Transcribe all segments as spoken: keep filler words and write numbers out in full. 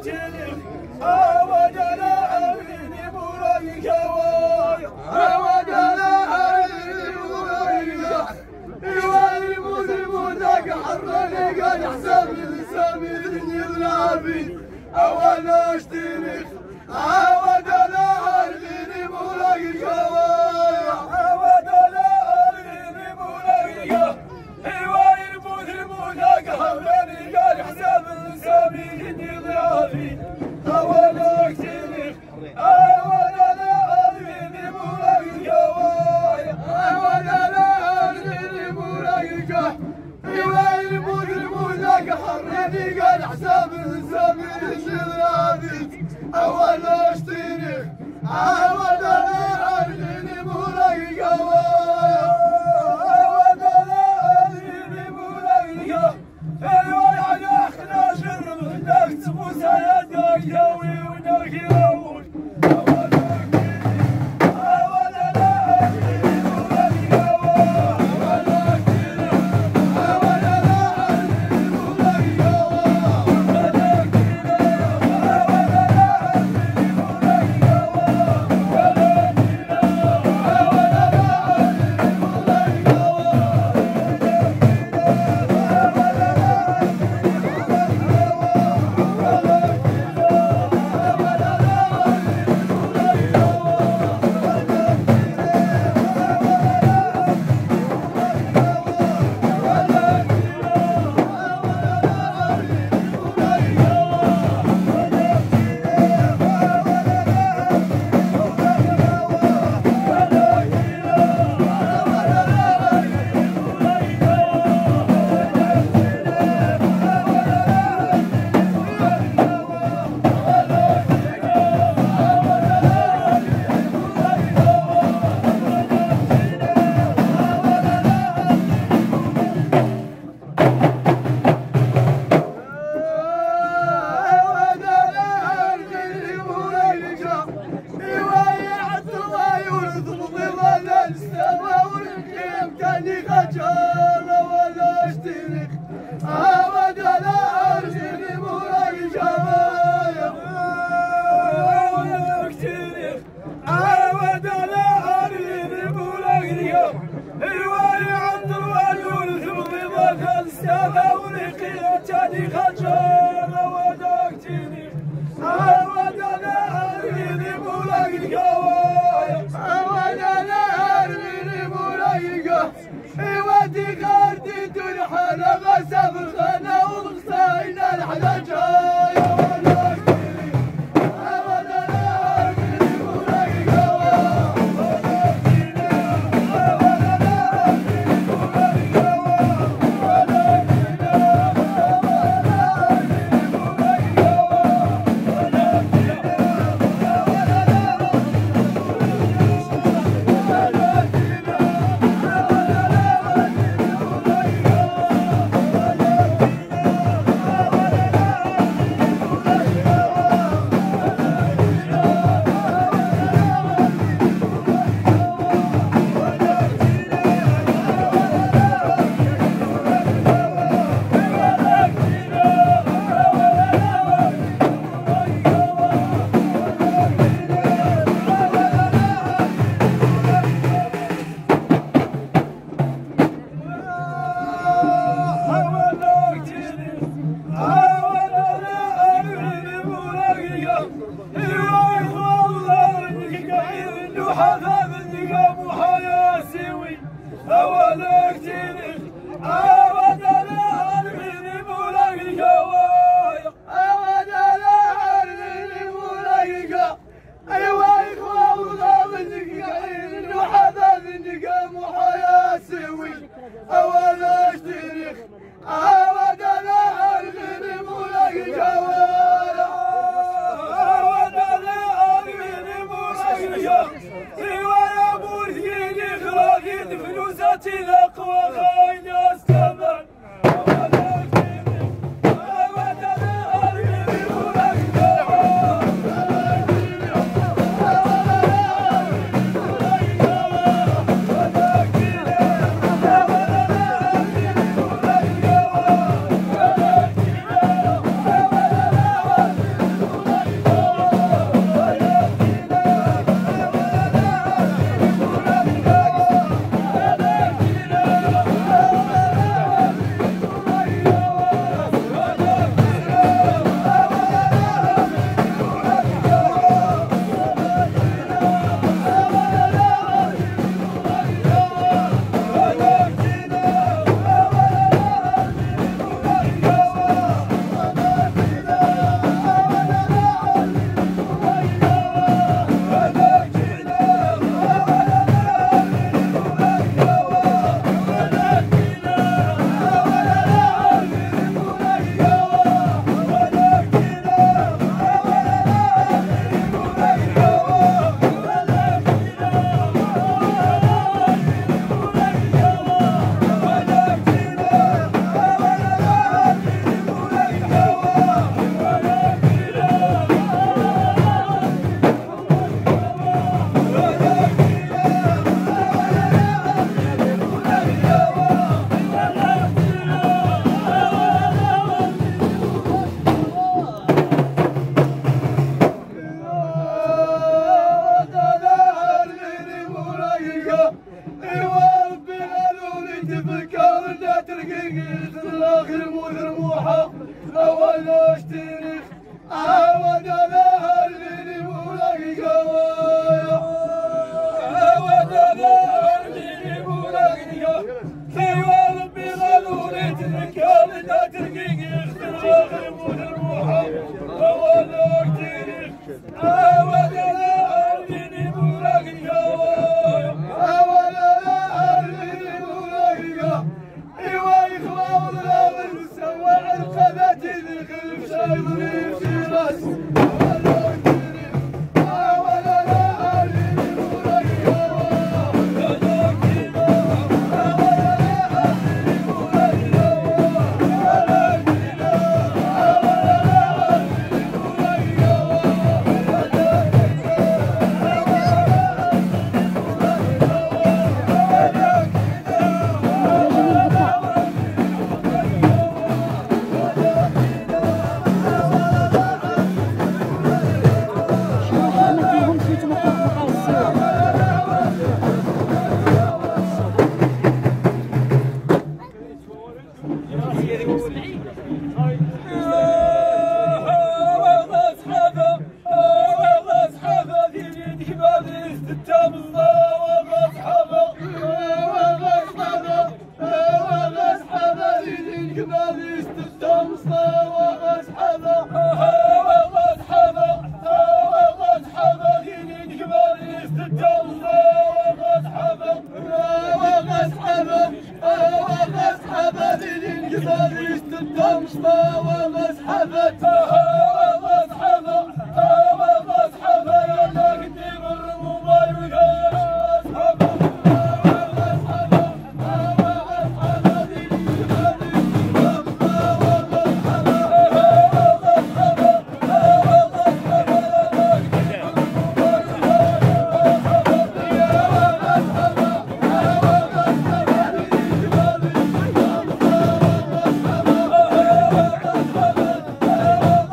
أول اشتريخ عود على الغني مولاي الكوايا عود على الغني مولاي الكوايا ايوا يربوث المولاك حولاني قال حساب سامي كني ضعافي أول اشتريخ عود على الغني مولاي الكوايا عود على الغني مولاي الكوايا ايوا يربوث المولاك حولاني قال حساب سامي أول اشتريك عود على الغني مولاي الكوايا عود على الغني مولاي الكوايا ايوا يا اخنا شرب هناك تبوس يا داياوي وناك يراوي عود على الغني مولاي الكوايا عود على الغني مولاي الكوايا عود على الغني مولاي الكوايا عود على الغني مولاي الكوايا ايوا يعد الوالد ثم ضاق السما ورقي تاني خجل وداكتني عود على الغني مولاي الكوايا عود على الغني مولاي الكوايا ايوا دي غادي تنحل غسب الخنا وغصاين الحلا جايه ولا كثير عود على الغني مولاي الكوايا ولا كثير عود على الغني مولاي الكوايا ولا كثير عود على الغني مولاي الكوايا ولا كثير عود على حباب النقام وحياسيوي أولك تنخ عود على الغني مولاي الكوايا عود على الغني مولاي الكوايا أيوا إخوة وغاب النقاعين وحباب النقام وحياسيوي أولك تنخ عود على الغني مولاي الكوايا عود على الغني مولاي الكوايا فلوساتي الأقوى خاين الثمن ولا ترقيق الاخر مثل موحى اولاش تاريخ عاود على اللي مولاك قوايا عاود على اللي مولاك كيوا ربي غالولي تذكر لا ترقيق الاخر مثل موحى اولاش تاريخ عاود على اللي مولاك قوايا عاود على اللي مولاك ايوا يخوى والغاول سواع القذات الخلف شايضني في راس Oh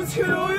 مسكين